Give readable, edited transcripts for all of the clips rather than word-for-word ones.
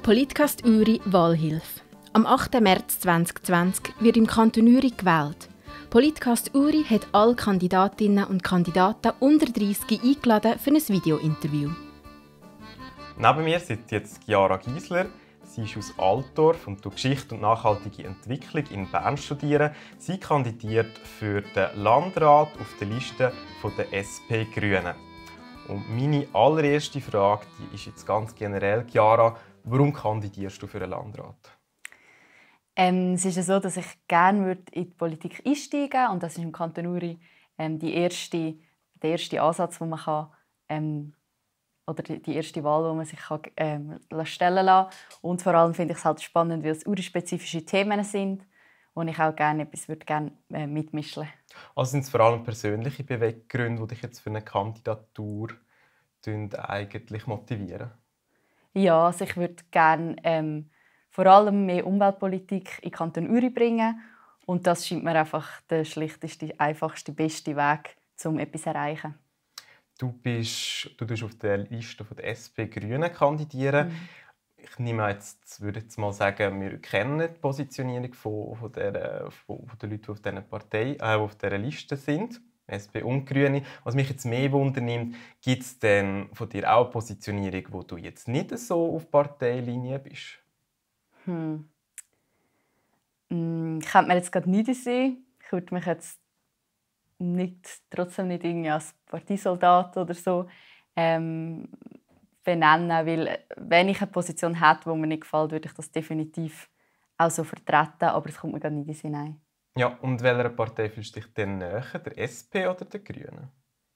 Politcast Uri Wahlhilfe. Am 8. März 2020 wird im Kanton Uri gewählt. Politcast Uri hat alle Kandidatinnen und Kandidaten unter 30 eingeladen für ein Videointerview. Neben mir sitzt jetzt Chiara Giesler. Sie ist aus Altdorf und studiert Geschichte und nachhaltige Entwicklung in Bern. Sie kandidiert für den Landrat auf der Liste der SP Grünen. Und meine allererste Frage die ist jetzt ganz generell, Chiara, warum kandidierst du für den Landrat? Es ist so, dass ich gerne in die Politik einsteigen würde. Und das ist im Kanton Uri der erste Ansatz, den man kann, oder die erste Wahl, die man sich stellen kann. Und vor allem finde ich es halt spannend, weil es uri-spezifische Themen sind, wo ich auch gerne mitmischen würde. Also sind es vor allem persönliche Beweggründe, die dich jetzt für eine Kandidatur eigentlich motivieren? Ja, also ich würde gerne vor allem mehr Umweltpolitik in den Kanton Uri bringen. Und das scheint mir einfach der schlichteste, einfachste, beste Weg, um etwas zu erreichen. Du tust auf der Liste der SP Grünen kandidieren. Ich würde jetzt mal sagen, wir kennen die Positionierung von den Leuten, die auf dieser Liste sind. SP und Grüne. Was mich jetzt mehr wundernimmt, gibt es denn von dir auch eine Positionierung, wo du jetzt nicht so auf Parteilinie bist? Ich könnte mir jetzt gerade nicht sehen. Ich würde mich jetzt trotzdem nicht irgendwie als Parteisoldat oder so benennen, weil wenn ich eine Position hätte, die mir nicht gefällt, würde ich das definitiv auch so vertreten, aber es kommt mir gerade nicht in den Sinn. Nein. Ja, und welcher Partei fühlst du dich denn näher, der SP oder der Grünen?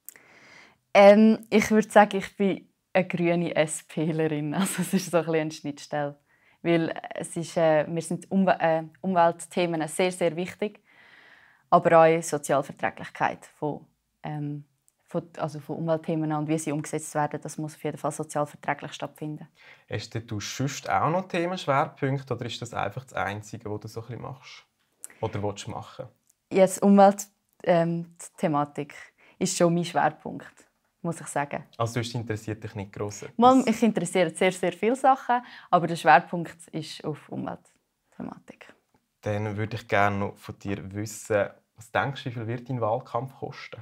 Ich würde sagen, ich bin eine grüne SPlerin. Also es ist so eine Schnittstelle. Weil mir sind Umweltthemen sehr, sehr wichtig. Aber auch Sozialverträglichkeit von Umweltthemen und wie sie umgesetzt werden, das muss auf jeden Fall sozialverträglich stattfinden. Hast du sonst auch noch Themenschwerpunkte oder ist das einfach das Einzige, was du so ein bisschen machst? Oder willst du machen? Jetzt Umweltthematik ist schon mein Schwerpunkt, muss ich sagen. Also du interessiert dich nicht gross? Mich interessiert sehr, sehr viele Sachen, aber der Schwerpunkt ist auf Umweltthematik. Dann würde ich gerne noch von dir wissen, was denkst du, wie viel wird dein Wahlkampf kosten?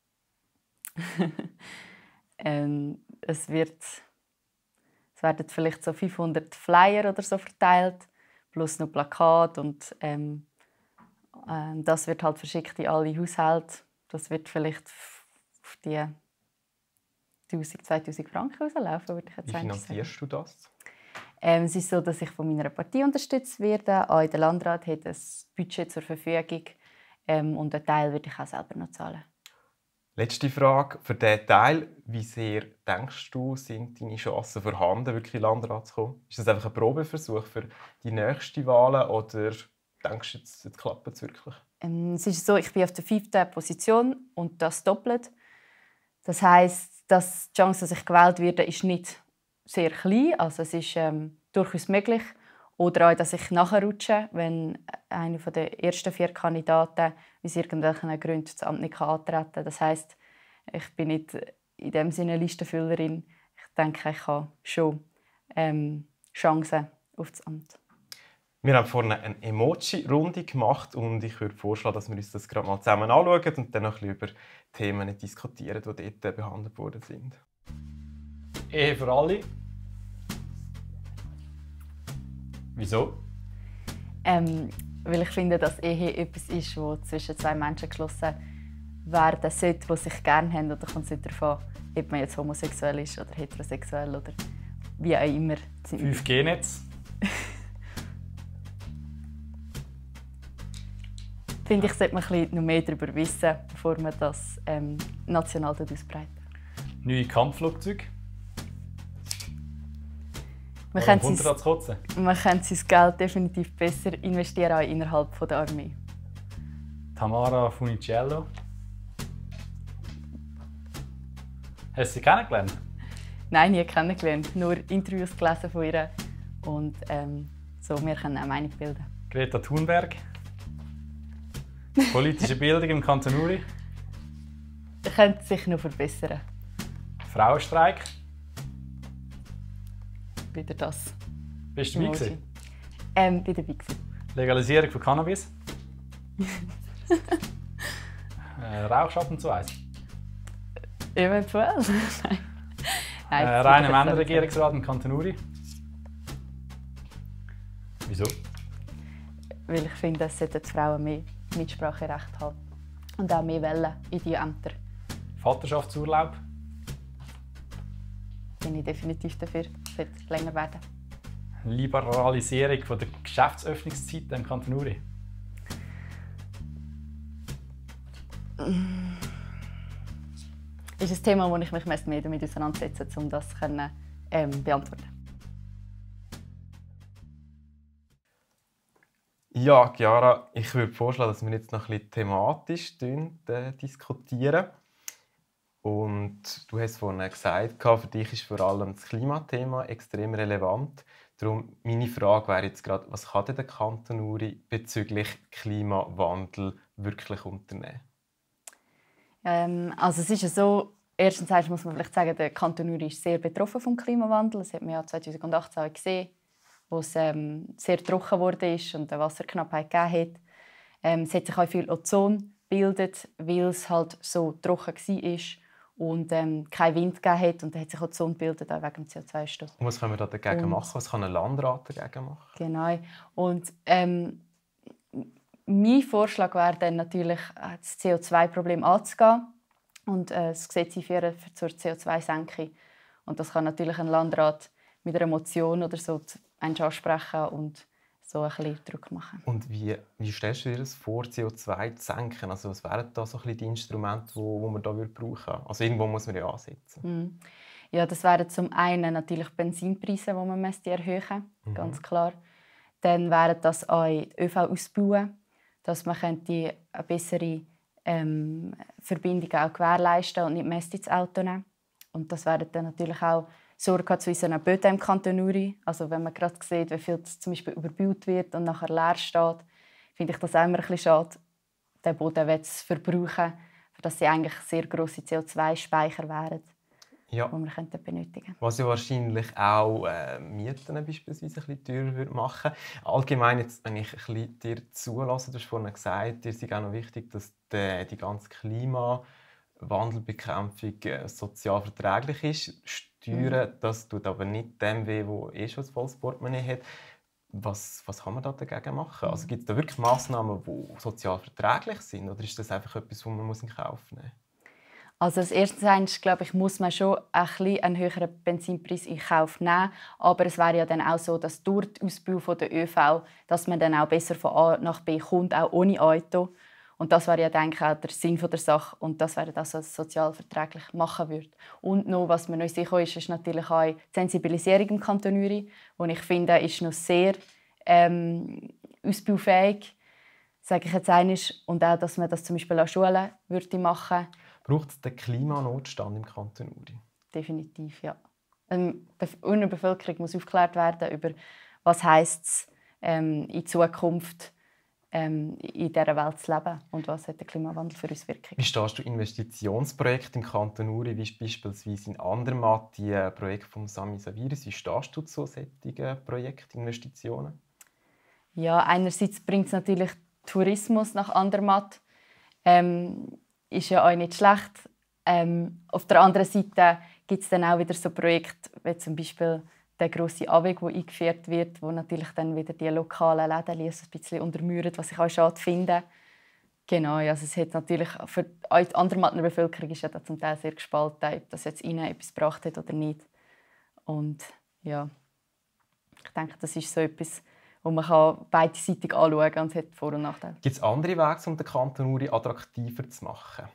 Es werden vielleicht so 500 Flyer oder so verteilt, plus noch Plakate und das wird halt verschickt in alle Haushalte. Das wird vielleicht auf die 1000–2000 Franken rauslaufen, würde ich jetzt sagen. Wie finanzierst du das? Es ist so, dass ich von meiner Partei unterstützt werde. Auch der Landrat hat ein Budget zur Verfügung und einen Teil würde ich auch selber noch zahlen. Letzte Frage für diesen Teil. Wie sehr denkst du, sind deine Chancen vorhanden, wirklich Landrat zu kommen? Ist das einfach ein Probeversuch für die nächsten Wahlen oder denkst du, jetzt klappt es wirklich? Es ist so, ich bin auf der 5. Position und das doppelt. Das heisst, dass die Chance, dass ich gewählt werde, ist nicht sehr klein. Also es ist durchaus möglich. Oder auch, dass ich nachrutsche, wenn einer der ersten 4 Kandidaten aus irgendwelchen Gründen das Amt nicht antreten kann. Das heisst, ich bin nicht in dem Sinne Listenfüllerin. Ich denke, ich habe schon Chancen auf das Amt. Wir haben vorhin eine Emoji-Runde gemacht und ich würde vorschlagen, dass wir uns das gerade mal zusammen anschauen und dann noch ein bisschen über Themen diskutieren, die dort behandelt worden sind. Ehe für alle. Wieso? Weil ich finde, dass Ehe etwas ist, das zwischen 2 Menschen geschlossen werden sollte, die sich gerne haben. Oder kommt es nicht davon, ob man jetzt homosexuell ist oder heterosexuell oder wie auch immer. 5G-Netz. Ich finde, ich sollte noch mehr darüber wissen, bevor man das national ausbreitet. Neue Kampfflugzeuge. Man kann sein Geld definitiv besser investieren auch innerhalb der Armee. Tamara Funicello. Hast du sie kennengelernt? Nein, nie kennengelernt. Nur Interviews gelesen von ihr. Und so, wir können auch Meinung bilden. Greta Thunberg. Politische Bildung im Kanton Uri. Das könnte sich noch verbessern. Frauenstreik. Wieder das. Bist du dabei gewesen? Bin dabei gewesen. Legalisierung von Cannabis? Rauchst du ab und zu eins? Eventuell. Nein, Reiner Männerregierungsrat im Kanton Uri? Wieso? Weil ich finde, dass die Frauen mehr Mitspracherecht haben und auch mehr wählen in die Ämter. Vaterschaftsurlaub? Bin ich definitiv dafür. Es sollte länger werden. Liberalisierung von der Geschäftsöffnungszeiten im Kanton Uri? Das ist ein Thema, wo ich mich mehr damit auseinandersetze, um das zu beantworten. Ja, Chiara, ich würde vorschlagen, dass wir jetzt noch ein bisschen thematisch diskutieren. Und du hast vorhin gesagt, für dich ist vor allem das Klimathema extrem relevant. Darum meine Frage wäre jetzt gerade, was kann denn der Kanton Uri bezüglich Klimawandel wirklich unternehmen? Also es ist ja so, erstens muss man vielleicht sagen, der Kanton Uri ist sehr betroffen vom Klimawandel. Das hat man ja 2018 gesehen, wo es sehr trocken wurde und eine Wasserknappheit gegeben hat. Es hat sich auch viel Ozon gebildet, weil es halt so trocken war und kein Wind gegeben hat. Und dann hat sich Ozon gebildet, auch wegen dem CO2-Ausstoß. Und was können wir da dagegen machen? Was kann ein Landrat dagegen machen? Genau. Und mein Vorschlag wäre dann natürlich, das CO2-Problem anzugehen und das Gesetz einführen zur CO2-Senkung. Und das kann natürlich ein Landrat mit einer Motion oder so ansprechen und so ein bisschen Druck machen. Und wie stellst du dir das vor, CO2 zu senken? Also was wären da so ein bisschen die Instrumente, die man da brauchen würde? Also irgendwo muss man ja ansetzen. Ja, das wären zum einen natürlich Benzinpreise, die man erhöhen müsste, ganz klar. Dann wären das auch die ÖV ausbauen, dass man eine bessere Verbindung auch gewährleisten und nicht ins Auto nehmen. Und das wäre dann natürlich auch Sorge zu unseren Böden im Kanton Uri. Also wenn man gerade sieht, wie viel zum Beispiel überbaut wird und nachher leer steht, finde ich das auch immer ein bisschen schade, den Boden zu verbrauchen, dass sie eigentlich sehr grosse CO2-Speicher wären, die wir benötigen könnten. Was ja wahrscheinlich auch Mieten beispielsweise ein bisschen teurer machen würde. Allgemein, jetzt, wenn ich ein bisschen dir zulasse, du hast vorhin gesagt, dir ist auch noch wichtig, dass die ganze Klimawandelbekämpfung sozial verträglich ist. Steuern, das tut aber nicht dem weh, der schon ein volles Portemonnaie hat. Was kann man da dagegen machen? Also, gibt es da wirklich Massnahmen, die sozial verträglich sind? Oder ist das einfach etwas, das man in Kauf nehmen muss? Also als erstes, glaube ich, muss man schon einen höheren Benzinpreis in Kauf nehmen. Aber es wäre ja dann auch so, dass durch den Ausbau der ÖV, dass man dann auch besser von A nach B kommt, auch ohne Auto. Und das wäre ja, denke ich, auch der Sinn der Sache. Und das wäre das, was es sozial verträglich machen würde. Und noch, was mir noch sicher ist natürlich auch die Sensibilisierung im Kanton Uri, die ich finde, ist noch sehr ausbaufähig, sage ich jetzt einmal. Und auch, dass man das zum Beispiel an Schulen machen würde. Braucht es den Klimanotstand im Kanton Uri? Definitiv, ja. Unsere Bevölkerung muss aufgeklärt werden über, was heisst es in Zukunft in dieser Welt zu leben und was hat der Klimawandel für uns Wirkung. Wie stehst du Investitionsprojekte im Kanton Uri, wie beispielsweise in Andermatt, die Projekte von Sami Saviris? Wie stehst du zu solchen Projektinvestitionen? Ja, einerseits bringt es natürlich Tourismus nach Andermatt. Ist ja auch nicht schlecht. Auf der anderen Seite gibt es dann auch wieder so Projekte, wie zum Beispiel der grosse Abweg, der eingeführt wird, wo natürlich dann wieder die lokalen Läden ein bisschen untermauert, was ich auch schade finde. Genau, also es hat natürlich für die Andermatter Bevölkerung ist ja da zum Teil sehr gespalten, ob das jetzt ihnen etwas gebracht hat oder nicht. Und ja, ich denke, das ist so etwas, wo man beidseitig anschauen kann und es hat Vor- und Nachteile. Gibt es andere Wege, um den Kanton Uri attraktiver zu machen?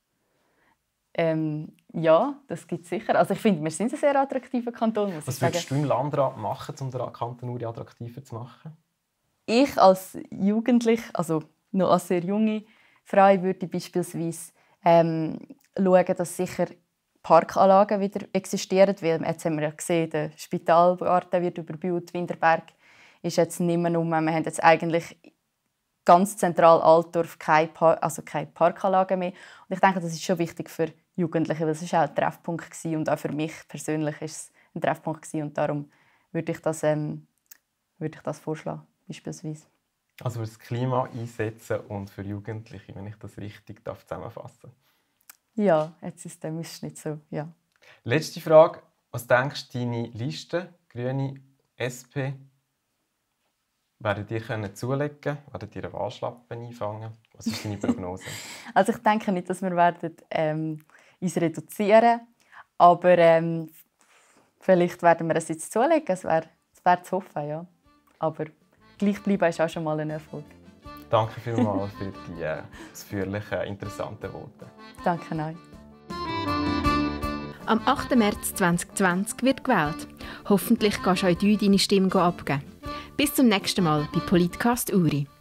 Ja, das gibt es sicher. Also ich finde, wir sind ein sehr attraktiver Kanton. Was würdest du im Landrat machen, um den Kanton Uri attraktiver zu machen? Ich als Jugendliche, also noch als sehr junge Frau, würde beispielsweise schauen, dass sicher Parkanlagen wieder existieren. Weil jetzt haben wir ja gesehen, der Spitalgarten wird überbaut, Winterberg ist jetzt nicht mehr rum. Wir haben jetzt eigentlich ganz zentral Altdorf keine Parkanlagen mehr. Und ich denke, das ist schon wichtig für Jugendliche, weil es war auch ein Treffpunkt war. Und auch für mich persönlich war es ein Treffpunkt. Und darum würde ich das würde ich das vorschlagen, beispielsweise. Also für das Klima einsetzen und für Jugendliche, wenn ich das richtig zusammenfassen darf. Ja, jetzt ist der Mischschnitt so, ja. Letzte Frage. Was denkst du, deine Liste, Grüne, SP, werden die zulegen können? Werden die ihre Wahlschlappen einfangen? Was ist deine Prognose? Also ich denke nicht, dass wir uns reduzieren werden, aber vielleicht werden wir es jetzt zulegen. Es wäre zu hoffen, ja. Aber gleich bleiben ist auch schon mal ein Erfolg. Danke vielmals für die ausführlichen, interessanten Worte. Danke euch. Am 8. März 2020 wird gewählt. Hoffentlich kannst du auch du deine Stimme abgeben. Bis zum nächsten Mal bei Politcast Uri.